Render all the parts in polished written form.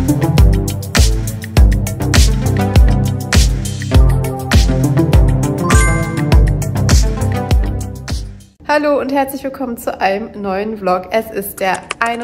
Hallo und herzlich willkommen zu einem neuen Vlog. Es ist der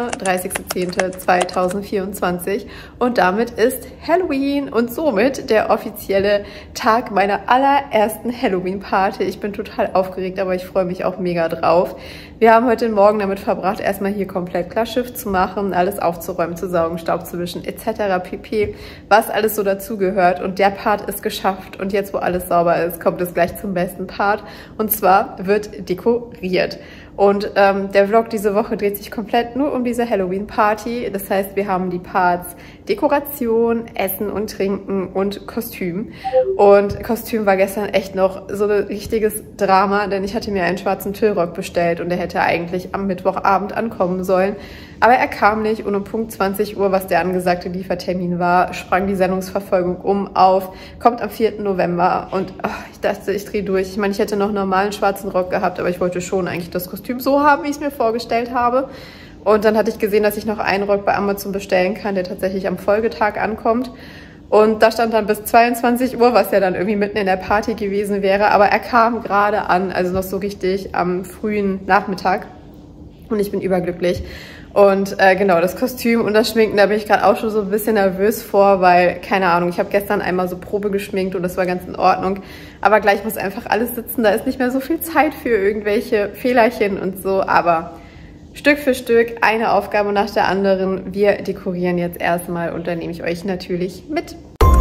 31.10.2024 und damit ist Halloween und somit der offizielle Tag meiner allerersten Halloween-Party. Ich bin total aufgeregt, aber ich freue mich auch mega drauf. Wir haben heute Morgen damit verbracht, erstmal hier komplett klar Schiff zu machen, alles aufzuräumen, zu saugen, Staub zu wischen etc. pp. Was alles so dazugehört und der Part ist geschafft und jetzt, wo alles sauber ist, kommt es gleich zum besten Part und zwar wird dekoriert. Und der Vlog diese Woche dreht sich komplett nur um diese Halloween-Party. Das heißt, wir haben die Parts Dekoration, Essen und Trinken und Kostüm. Und Kostüm war gestern echt noch so ein richtiges Drama, denn ich hatte mir einen schwarzen Tüllrock bestellt und der hätte eigentlich am Mittwochabend ankommen sollen. Aber er kam nicht und um Punkt 20 Uhr, was der angesagte Liefertermin war, sprang die Sendungsverfolgung auf, kommt am 4. November und ich dachte, ich drehe durch. Ich meine, ich hätte noch einen normalen schwarzen Rock gehabt, aber ich wollte schon eigentlich das Kostüm so haben, wie ich es mir vorgestellt habe. Und dann hatte ich gesehen, dass ich noch einen Rock bei Amazon bestellen kann, der tatsächlich am Folgetag ankommt. Und da stand dann bis 22 Uhr, was ja dann irgendwie mitten in der Party gewesen wäre. Aber er kam gerade an, also noch so richtig am frühen Nachmittag. Und ich bin überglücklich. Und genau, das Kostüm und das Schminken, da bin ich gerade auch schon so ein bisschen nervös vor, weil, keine Ahnung, ich habe gestern einmal so Probe geschminkt und das war ganz in Ordnung. Aber gleich muss einfach alles sitzen, da ist nicht mehr so viel Zeit für irgendwelche Fehlerchen und so. Aber Stück für Stück, eine Aufgabe nach der anderen. Wir dekorieren jetzt erstmal und dann nehme ich euch natürlich mit.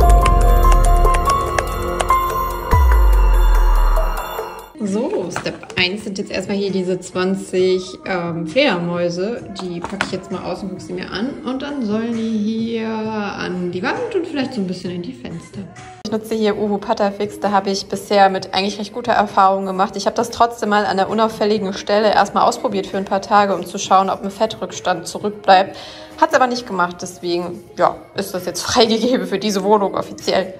So, Step 1 sind jetzt erstmal hier diese 20 Fledermäuse. Die packe ich jetzt mal aus und gucke sie mir an. Und dann sollen die hier an die Wand und vielleicht so ein bisschen in die Fenster. Ich nutze hier Uhu Patafix. Da habe ich bisher mit eigentlich recht guter Erfahrung gemacht. Ich habe das trotzdem mal an der unauffälligen Stelle erstmal ausprobiert für ein paar Tage, um zu schauen, ob ein Fettrückstand zurückbleibt. Hat es aber nicht gemacht. Deswegen ja, ist das jetzt freigegeben für diese Wohnung offiziell.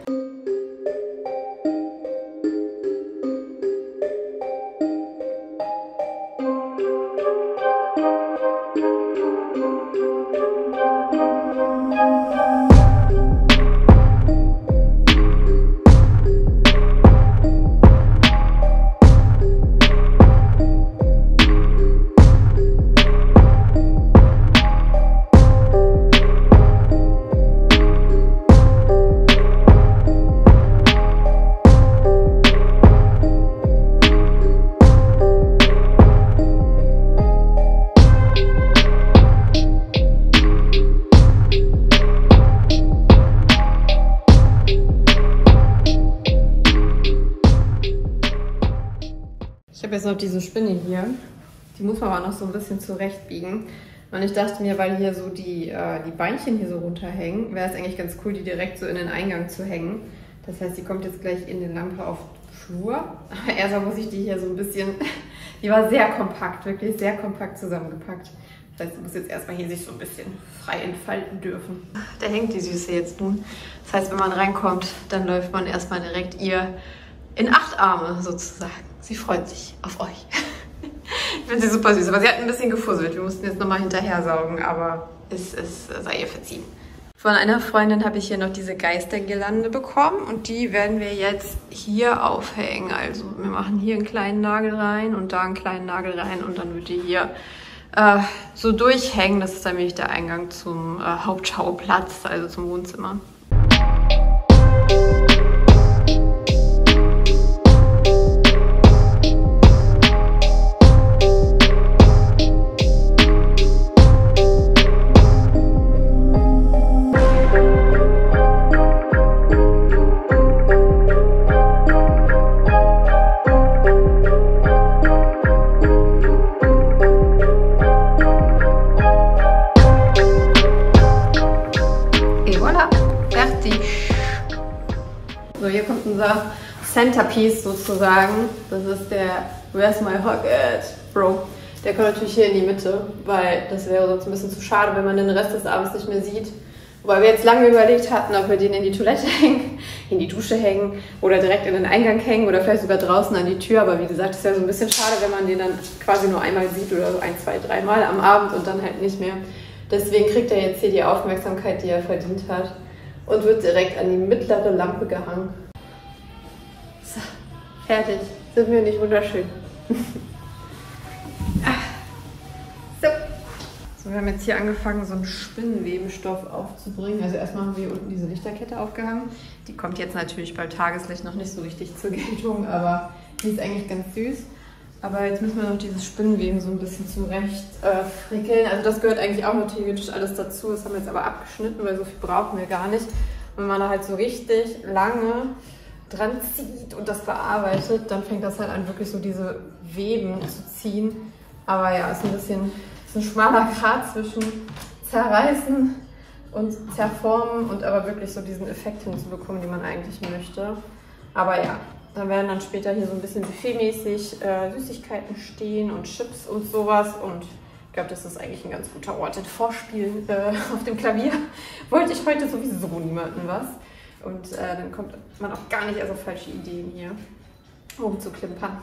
Ich habe jetzt noch diese Spinne hier, die muss man aber noch so ein bisschen zurechtbiegen. Und ich dachte mir, weil hier so die Beinchen hier so runterhängen, wäre es eigentlich ganz cool, die direkt so in den Eingang zu hängen. Das heißt, die kommt jetzt gleich in die Lampe auf Flur. Aber erstmal muss ich die hier so ein bisschen, die war sehr kompakt, wirklich sehr kompakt zusammengepackt. Das heißt, sie muss jetzt erstmal hier sich so ein bisschen frei entfalten dürfen. Da hängt die Süße jetzt nun. Das heißt, wenn man reinkommt, dann läuft man erstmal direkt ihr in 8 Arme sozusagen. Sie freut sich auf euch. Ich finde sie super süß, aber sie hat ein bisschen gefusselt. Wir mussten jetzt nochmal hinterher saugen, aber es sei ihr verziehen. Von einer Freundin habe ich hier noch diese Geistergirlande bekommen und die werden wir jetzt hier aufhängen. Also wir machen hier einen kleinen Nagel rein und da einen kleinen Nagel rein und dann wird die hier so durchhängen. Das ist dann nämlich der Eingang zum Hauptschauplatz, also zum Wohnzimmer. So, hier kommt unser Centerpiece sozusagen. Das ist der Where's My Hocket, Bro. Der kommt natürlich hier in die Mitte, weil das wäre sonst ein bisschen zu schade, wenn man den Rest des Abends nicht mehr sieht. Wobei wir jetzt lange überlegt hatten, ob wir den in die Toilette hängen, in die Dusche hängen oder direkt in den Eingang hängen oder vielleicht sogar draußen an die Tür. Aber wie gesagt, es wäre so ein bisschen schade, wenn man den dann quasi nur einmal sieht oder so 1, 2, 3 Mal am Abend und dann halt nicht mehr. Deswegen kriegt er jetzt hier die Aufmerksamkeit, die er verdient hat und wird direkt an die mittlere Lampe gehangen. So, fertig. Sind wir nicht wunderschön? So, wir haben jetzt hier angefangen, so einen Spinnenwebenstoff aufzubringen. Also erstmal haben wir hier unten diese Lichterkette aufgehangen. Die kommt jetzt natürlich beim Tageslicht noch nicht so richtig zur Geltung, aber die ist eigentlich ganz süß. Aber jetzt müssen wir noch dieses Spinnenweben so ein bisschen zurecht frickeln. Also das gehört eigentlich auch noch theoretisch alles dazu. Das haben wir jetzt aber abgeschnitten, weil so viel brauchen wir gar nicht. Wenn man da halt so richtig lange dran zieht und das bearbeitet, dann fängt das halt an, wirklich so diese Weben zu ziehen. Aber ja, ist ein schmaler Grat zwischen zerreißen und zerformen und aber wirklich so diesen Effekt hinzubekommen, den man eigentlich möchte. Aber ja, dann werden dann später hier so ein bisschen buffetmäßig Süßigkeiten stehen und Chips und sowas. Und ich glaube, das ist eigentlich ein ganz guter Ort. Ein Vorspiel auf dem Klavier wollte ich heute sowieso niemandem was. Und dann kommt man auch gar nicht erst auf falsche Ideen hier rumzuklimpern.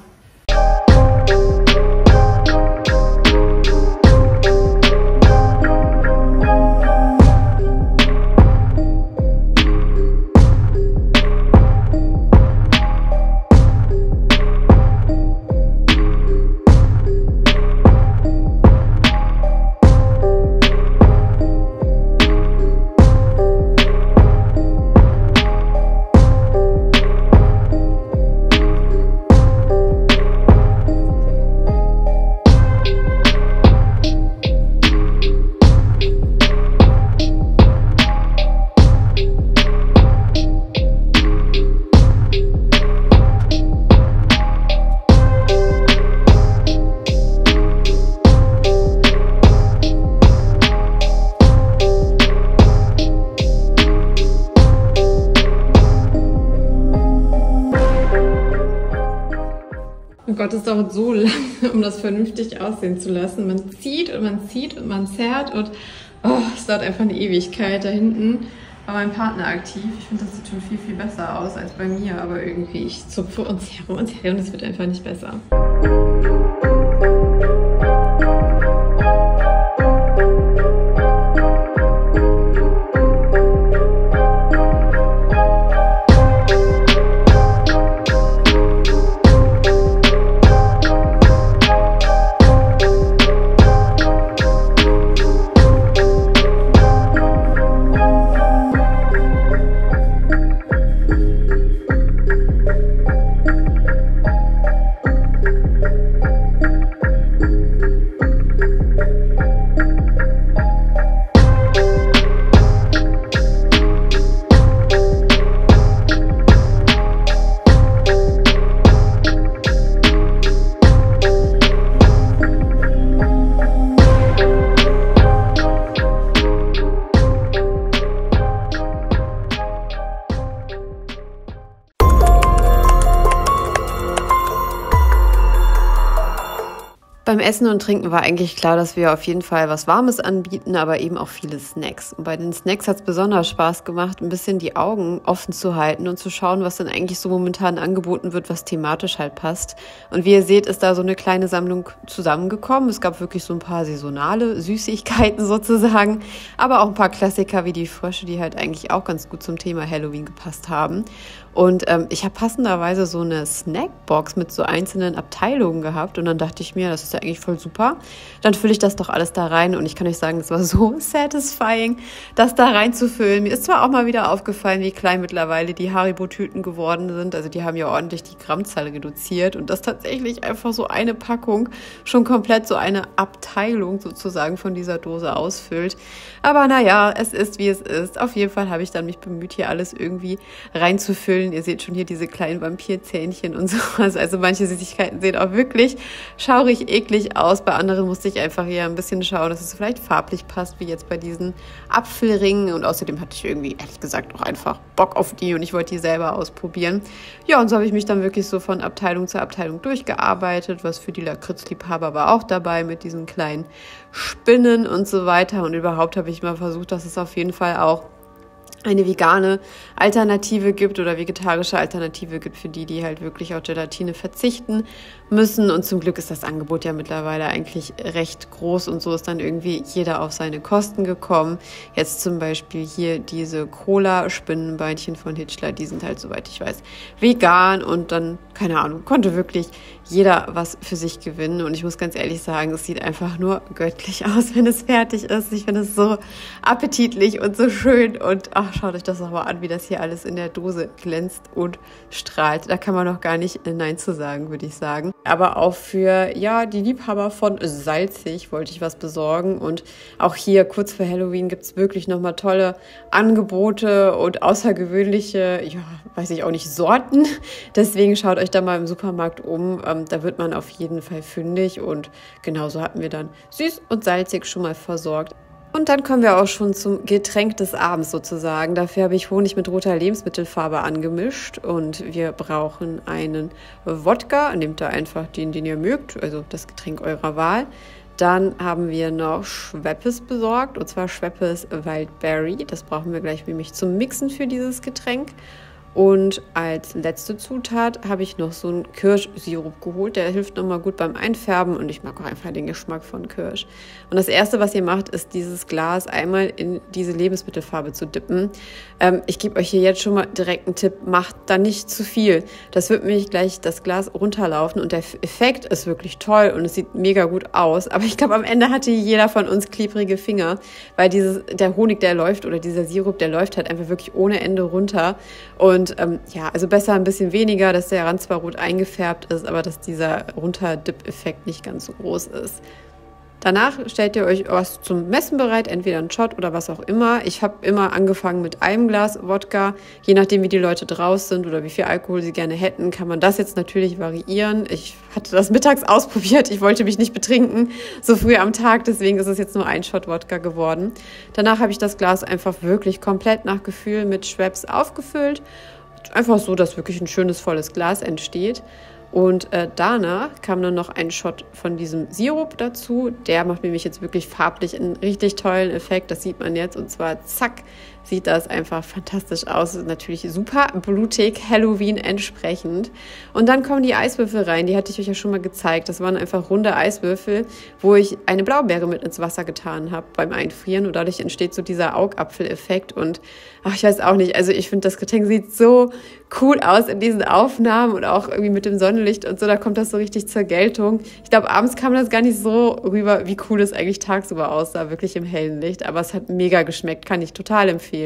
Oh Gott, es dauert so lange, um das vernünftig aussehen zu lassen. Man zieht und man zieht und man zerrt und es dauert einfach eine Ewigkeit. Da hinten war mein Partner aktiv. Ich finde, das sieht schon viel, viel besser aus als bei mir. Aber irgendwie, ich zupfe und zerre und es wird einfach nicht besser. Beim Essen und Trinken war eigentlich klar, dass wir auf jeden Fall was Warmes anbieten, aber eben auch viele Snacks. Und bei den Snacks hat es besonders Spaß gemacht, ein bisschen die Augen offen zu halten und zu schauen, was denn eigentlich so momentan angeboten wird, was thematisch halt passt. Und wie ihr seht, ist da so eine kleine Sammlung zusammengekommen. Es gab wirklich so ein paar saisonale Süßigkeiten sozusagen, aber auch ein paar Klassiker wie die Frösche, die halt eigentlich auch ganz gut zum Thema Halloween gepasst haben. Und ich habe passenderweise so eine Snackbox mit so einzelnen Abteilungen gehabt und dann dachte ich mir, das ist ja eigentlich voll super. Dann fülle ich das doch alles da rein und ich kann euch sagen, es war so satisfying, das da reinzufüllen. Mir ist zwar auch mal wieder aufgefallen, wie klein mittlerweile die Haribo-Tüten geworden sind. Also die haben ja ordentlich die Grammzahl reduziert und das tatsächlich einfach so eine Packung schon komplett so eine Abteilung sozusagen von dieser Dose ausfüllt. Aber naja, es ist, wie es ist. Auf jeden Fall habe ich dann mich bemüht, hier alles irgendwie reinzufüllen. Ihr seht schon hier diese kleinen Vampirzähnchen und sowas. Also manche Süßigkeiten sehen auch wirklich schaurig eklig aus. Bei anderen musste ich einfach hier ein bisschen schauen, dass es vielleicht farblich passt, wie jetzt bei diesen Apfelringen. Und außerdem hatte ich irgendwie, ehrlich gesagt, auch einfach Bock auf die und ich wollte die selber ausprobieren. Ja, und so habe ich mich dann wirklich so von Abteilung zu Abteilung durchgearbeitet. Was für die Lakritzliebhaber war auch dabei mit diesen kleinen Spinnen und so weiter. Und überhaupt habe ich mal versucht, dass es auf jeden Fall auch eine vegane Alternative gibt oder vegetarische Alternative gibt für die, die halt wirklich auf Gelatine verzichten müssen. Und zum Glück ist das Angebot ja mittlerweile eigentlich recht groß und so ist dann irgendwie jeder auf seine Kosten gekommen. Jetzt zum Beispiel hier diese Cola-Spinnenbeinchen von Hitchler, die sind halt, soweit ich weiß, vegan und dann, keine Ahnung, konnte wirklich jeder was für sich gewinnen. Und ich muss ganz ehrlich sagen, es sieht einfach nur göttlich aus, wenn es fertig ist. Ich finde es so appetitlich und so schön und ach, schaut euch das nochmal an, wie das hier alles in der Dose glänzt und strahlt. Da kann man noch gar nicht Nein zu sagen, würde ich sagen. Aber auch für, ja, die Liebhaber von salzig wollte ich was besorgen. Und auch hier, kurz vor Halloween, gibt es wirklich nochmal tolle Angebote und außergewöhnliche, ja, weiß ich auch nicht, Sorten. Deswegen schaut euch da mal im Supermarkt um. Da wird man auf jeden Fall fündig. Und genauso hatten wir dann süß und salzig schon mal versorgt. Und dann kommen wir auch schon zum Getränk des Abends sozusagen. Dafür habe ich Honig mit roter Lebensmittelfarbe angemischt und wir brauchen einen Wodka. Nehmt da einfach den ihr mögt, also das Getränk eurer Wahl. Dann haben wir noch Schweppes besorgt und zwar Schweppes Wildberry. Das brauchen wir gleich nämlich zum Mixen für dieses Getränk. Und als letzte Zutat habe ich noch so einen Kirschsirup geholt. Der hilft nochmal gut beim Einfärben und ich mag auch einfach den Geschmack von Kirsch. Und das Erste, was ihr macht, ist dieses Glas einmal in diese Lebensmittelfarbe zu dippen. Ich gebe euch hier jetzt schon mal direkt einen Tipp, macht da nicht zu viel. Das wird nämlich gleich das Glas runterlaufen und der Effekt ist wirklich toll und es sieht mega gut aus. Aber ich glaube, am Ende hatte jeder von uns klebrige Finger, weil der Honig, der läuft oder dieser Sirup, der läuft halt einfach wirklich ohne Ende runter. Und ja, also besser ein bisschen weniger, dass der Rand zwar rot eingefärbt ist, aber dass dieser Runterdip-Effekt nicht ganz so groß ist. Danach stellt ihr euch was zum Messen bereit, entweder einen Shot oder was auch immer. Ich habe immer angefangen mit einem Glas Wodka. Je nachdem, wie die Leute draus sind oder wie viel Alkohol sie gerne hätten, kann man das jetzt natürlich variieren. Ich hatte das mittags ausprobiert. Ich wollte mich nicht betrinken, so früh am Tag. Deswegen ist es jetzt nur ein Shot Wodka geworden. Danach habe ich das Glas einfach wirklich komplett nach Gefühl mit Schweppes aufgefüllt. Einfach so, dass wirklich ein schönes, volles Glas entsteht. Und danach kam dann noch ein Shot von diesem Sirup dazu. Der macht nämlich jetzt wirklich farblich einen richtig tollen Effekt. Das sieht man jetzt. Und zwar zack, sieht das einfach fantastisch aus. Natürlich super blutig, Halloween entsprechend. Und dann kommen die Eiswürfel rein. Die hatte ich euch ja schon mal gezeigt. Das waren einfach runde Eiswürfel, wo ich eine Blaubeere mit ins Wasser getan habe beim Einfrieren. Und dadurch entsteht so dieser Augapfel-Effekt. Und ach, ich weiß auch nicht. Also ich finde, das Getränk sieht so cool aus in diesen Aufnahmen und auch irgendwie mit dem Sonnenlicht und so. Da kommt das so richtig zur Geltung. Ich glaube, abends kam das gar nicht so rüber, wie cool es eigentlich tagsüber aussah, wirklich im hellen Licht. Aber es hat mega geschmeckt, kann ich total empfehlen.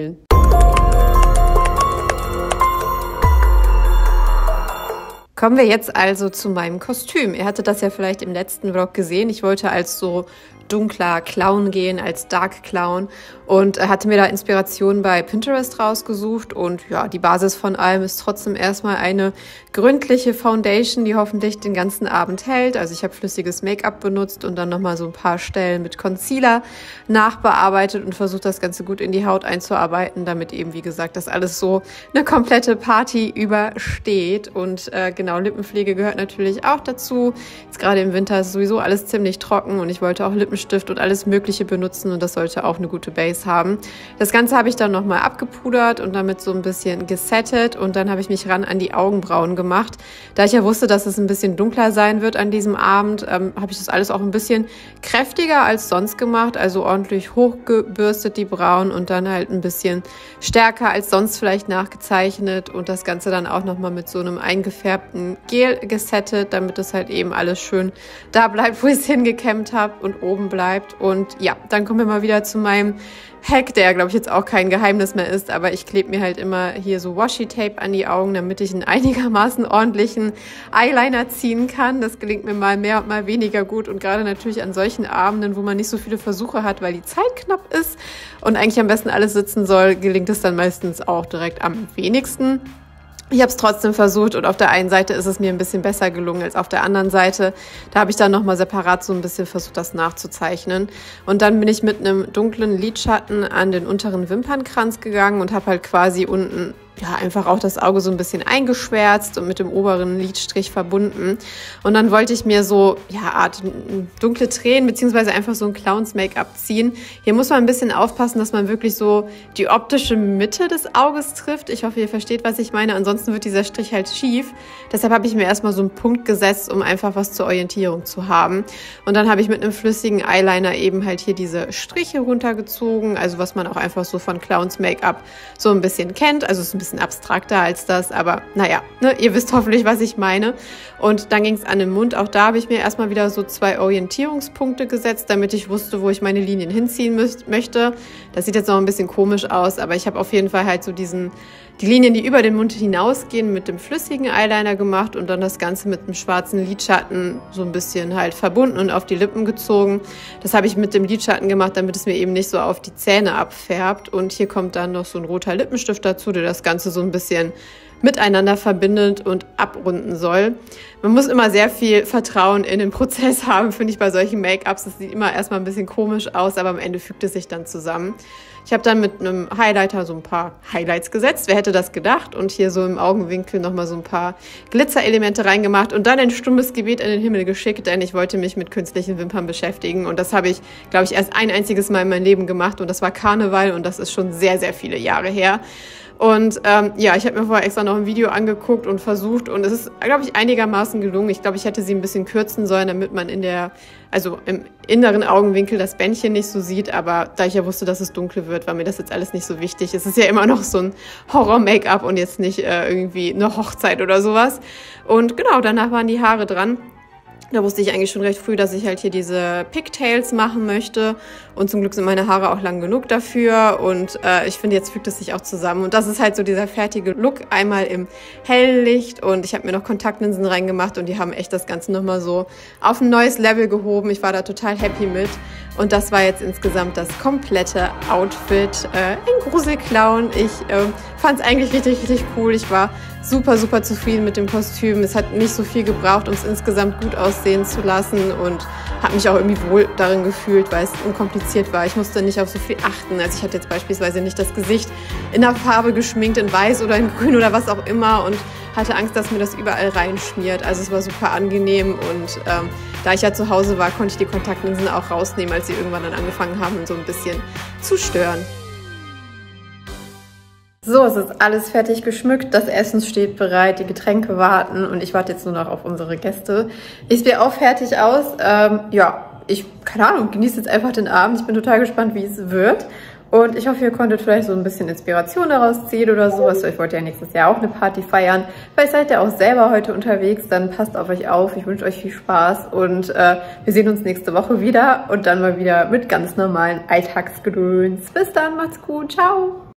Kommen wir jetzt also zu meinem Kostüm. Ihr hattet das ja vielleicht im letzten Vlog gesehen. Ich wollte als so dunkler Clown gehen, als Dark Clown und hatte mir da Inspiration bei Pinterest rausgesucht und ja, die Basis von allem ist trotzdem erstmal eine gründliche Foundation, die hoffentlich den ganzen Abend hält. Also ich habe flüssiges Make-up benutzt und dann nochmal so ein paar Stellen mit Concealer nachbearbeitet und versucht, das Ganze gut in die Haut einzuarbeiten, damit eben, wie gesagt, das alles so eine komplette Party übersteht. Und genau, Lippenpflege gehört natürlich auch dazu. Jetzt gerade im Winter ist sowieso alles ziemlich trocken und ich wollte auch Lippenstift und alles Mögliche benutzen und das sollte auch eine gute Base haben. Das Ganze habe ich dann nochmal abgepudert und damit so ein bisschen gesettet und dann habe ich mich ran an die Augenbrauen gemacht. Da ich ja wusste, dass es ein bisschen dunkler sein wird an diesem Abend, habe ich das alles auch ein bisschen kräftiger als sonst gemacht, also ordentlich hochgebürstet die Brauen und dann halt ein bisschen stärker als sonst vielleicht nachgezeichnet und das Ganze dann auch nochmal mit so einem eingefärbten Gel gesettet, damit es halt eben alles schön da bleibt, wo ich es hingekämmt habe und oben bleibt. Und ja, dann kommen wir mal wieder zu meinem Hack, der glaube ich jetzt auch kein Geheimnis mehr ist, aber ich klebe mir halt immer hier so Washi-Tape an die Augen, damit ich einen einigermaßen ordentlichen Eyeliner ziehen kann. Das gelingt mir mal mehr und mal weniger gut und gerade natürlich an solchen Abenden, wo man nicht so viele Versuche hat, weil die Zeit knapp ist und eigentlich am besten alles sitzen soll, gelingt es dann meistens auch direkt am wenigsten. Ich habe es trotzdem versucht und auf der einen Seite ist es mir ein bisschen besser gelungen als auf der anderen Seite. Da habe ich dann nochmal separat so ein bisschen versucht, das nachzuzeichnen. Und dann bin ich mit einem dunklen Lidschatten an den unteren Wimpernkranz gegangen und habe halt quasi unten ja, einfach auch das Auge so ein bisschen eingeschwärzt und mit dem oberen Lidstrich verbunden. Und dann wollte ich mir so, ja, Art dunkle Tränen beziehungsweise einfach so ein Clowns-Make-up ziehen. Hier muss man ein bisschen aufpassen, dass man wirklich so die optische Mitte des Auges trifft. Ich hoffe, ihr versteht, was ich meine. Ansonsten wird dieser Strich halt schief. Deshalb habe ich mir erstmal so einen Punkt gesetzt, um einfach was zur Orientierung zu haben. Und dann habe ich mit einem flüssigen Eyeliner eben halt hier diese Striche runtergezogen. Also was man auch einfach so von Clowns-Make-up so ein bisschen kennt. Also es ist ein bisschen abstrakter als das, aber naja, ne, ihr wisst hoffentlich, was ich meine. Und dann ging es an den Mund. Auch da habe ich mir erstmal wieder so 2 Orientierungspunkte gesetzt, damit ich wusste, wo ich meine Linien hinziehen möchte. Das sieht jetzt noch ein bisschen komisch aus, aber ich habe auf jeden Fall halt so die Linien, die über den Mund hinausgehen, mit dem flüssigen Eyeliner gemacht und dann das Ganze mit einem schwarzen Lidschatten so ein bisschen halt verbunden und auf die Lippen gezogen. Das habe ich mit dem Lidschatten gemacht, damit es mir eben nicht so auf die Zähne abfärbt. Und hier kommt dann noch so ein roter Lippenstift dazu, der das Ganze so ein bisschen miteinander verbindet und abrunden soll. Man muss immer sehr viel Vertrauen in den Prozess haben, finde ich, bei solchen Make-ups. Das sieht immer erstmal ein bisschen komisch aus, aber am Ende fügt es sich dann zusammen. Ich habe dann mit einem Highlighter so ein paar Highlights gesetzt. Wer hätte das gedacht? Und hier so im Augenwinkel nochmal so ein paar Glitzerelemente reingemacht und dann ein stummes Gebet in den Himmel geschickt, denn ich wollte mich mit künstlichen Wimpern beschäftigen. Und das habe ich, glaube ich, erst ein einziges Mal in meinem Leben gemacht und das war Karneval und das ist schon sehr, sehr viele Jahre her. Und ja, ich habe mir vorher extra noch ein Video angeguckt und versucht und es ist, glaube ich, einigermaßen gelungen. Ich glaube, ich hätte sie ein bisschen kürzen sollen, damit man also im inneren Augenwinkel das Bändchen nicht so sieht. Aber da ich ja wusste, dass es dunkel wird, war mir das jetzt alles nicht so wichtig. Es ist ja immer noch so ein Horror-Make-up und jetzt nicht irgendwie eine Hochzeit oder sowas. Und genau, danach waren die Haare dran. Da wusste ich eigentlich schon recht früh, dass ich halt hier diese Pigtails machen möchte. Und zum Glück sind meine Haare auch lang genug dafür. Und ich finde, jetzt fügt es sich auch zusammen. Und das ist halt so dieser fertige Look, einmal im Helllicht. Und ich habe mir noch Kontaktlinsen reingemacht und die haben echt das Ganze nochmal so auf ein neues Level gehoben. Ich war da total happy mit. Und das war jetzt insgesamt das komplette Outfit. Ein Gruselclown. Ich fand es eigentlich richtig, richtig cool. Ich war super, super zufrieden mit dem Kostüm. Es hat nicht so viel gebraucht, um es insgesamt gut aussehen zu lassen und habe mich auch irgendwie wohl darin gefühlt, weil es unkompliziert war. Ich musste nicht auf so viel achten. Also ich hatte jetzt beispielsweise nicht das Gesicht in der Farbe geschminkt, in weiß oder in grün oder was auch immer und hatte Angst, dass mir das überall reinschmiert. Also es war super angenehm und da ich ja zu Hause war, konnte ich die Kontaktlinsen auch rausnehmen, als sie irgendwann dann angefangen haben, so ein bisschen zu stören. So, es ist alles fertig geschmückt, das Essen steht bereit, die Getränke warten und ich warte jetzt nur noch auf unsere Gäste. Ich sehe auch fertig aus. Ja, keine Ahnung, genieße jetzt einfach den Abend. Ich bin total gespannt, wie es wird. Und ich hoffe, ihr konntet vielleicht so ein bisschen Inspiration daraus ziehen oder sowas. Ich wollte ja nächstes Jahr auch eine Party feiern. Vielleicht seid ihr auch selber heute unterwegs, dann passt auf euch auf. Ich wünsche euch viel Spaß und wir sehen uns nächste Woche wieder und dann mal wieder mit ganz normalen Alltagsgedöns. Bis dann, macht's gut, ciao!